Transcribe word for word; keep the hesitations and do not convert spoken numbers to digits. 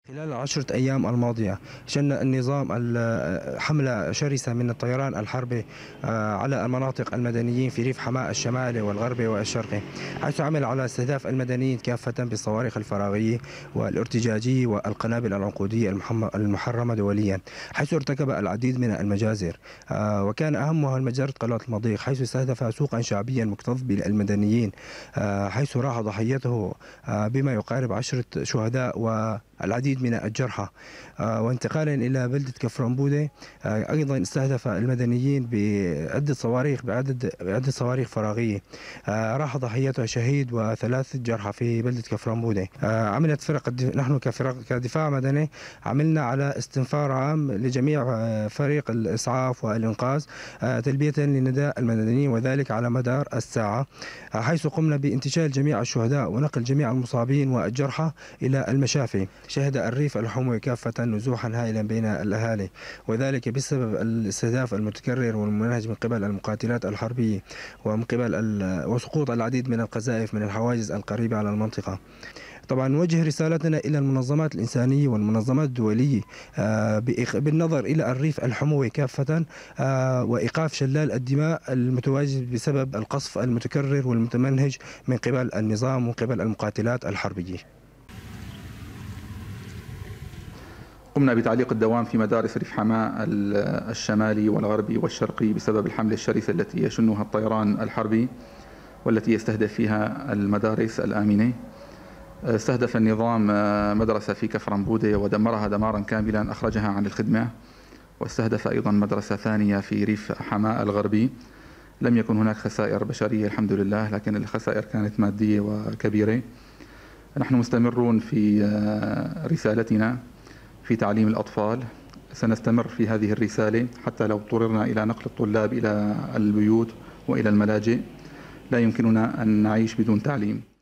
خلال العشرة أيام الماضية شن النظام ال- حملة شرسة من الطيران الحربي آه، على المناطق المدنيين في ريف حماة الشمالي والغربي والشرقي، حيث عمل على استهداف المدنيين كافة بالصواريخ الفراغية والارتجاجية والقنابل العنقودية المحم- المحرمة دوليا، حيث ارتكب العديد من المجازر. آه، وكان أهمها مجزرة قناة المضيق، حيث استهدف سوقا شعبيا مكتظ بالمدنيين، آه، حيث راح ضحيته آه، بما يقارب عشرة شهداء والعديد من الجرحى. آه، وانتقالا إلى بلدة كفرنبودة، آه، أيضا استهدف المدنيين بعدة صواريخ بعدد بعدة صواريخ فراغية. آه، راح ضحيتها شهيد وثلاث جرحى في بلدة كفرنبودة. آه، عملت فرق الدف... نحن كفرق كدفاع مدني عملنا على استنفار عام لجميع آه، فريق الإسعاف والإنقاذ، آه، تلبية لنداء المدنيين، وذلك على مدار الساعة، آه، حيث قمنا بانتشال جميع الشهداء ونقل جميع المصابين والجرحى إلى المشافي. شهد الريف الحموي كافة نزوحا هائلا بين الأهالي، وذلك بسبب الاستهداف المتكرر والمنهج من قبل المقاتلات الحربية ومن قبل ال- وسقوط العديد من القذائف من الحواجز القريبة على المنطقة. طبعا نوجه رسالتنا إلى المنظمات الإنسانية والمنظمات الدولية، آه، بإق- بالنظر إلى الريف الحموي كافة، آه، وإيقاف شلال الدماء المتواجد بسبب القصف المتكرر والمتمنهج من قبل النظام ومن قبل المقاتلات الحربية. قمنا بتعليق الدوام في مدارس ريف حماة الشمالي والغربي والشرقي بسبب الحملة الشرسة التي يشنها الطيران الحربي والتي يستهدف فيها المدارس الآمنة. استهدف النظام مدرسة في كفرنبودة ودمرها دمارا كاملا أخرجها عن الخدمة، واستهدف أيضا مدرسة ثانية في ريف حماة الغربي. لم يكن هناك خسائر بشرية الحمد لله، لكن الخسائر كانت مادية وكبيرة. نحن مستمرون في رسالتنا في تعليم الأطفال، سنستمر في هذه الرسالة حتى لو اضطررنا إلى نقل الطلاب إلى البيوت وإلى الملاجئ. لا يمكننا أن نعيش بدون تعليم.